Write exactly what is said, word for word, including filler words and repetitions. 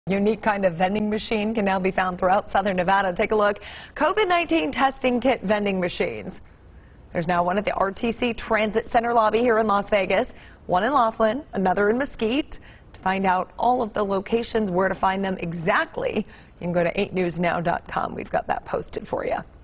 Unique kind of vending machine can now be found throughout southern Nevada. Take a look. COVID nineteen testing kit vending machines. There's now one at the R T C Transit Center lobby here in Las Vegas, one in Laughlin, another in Mesquite. To find out all of the locations, where to find them exactly, you can go to eight news now dot com. We've got that posted for you.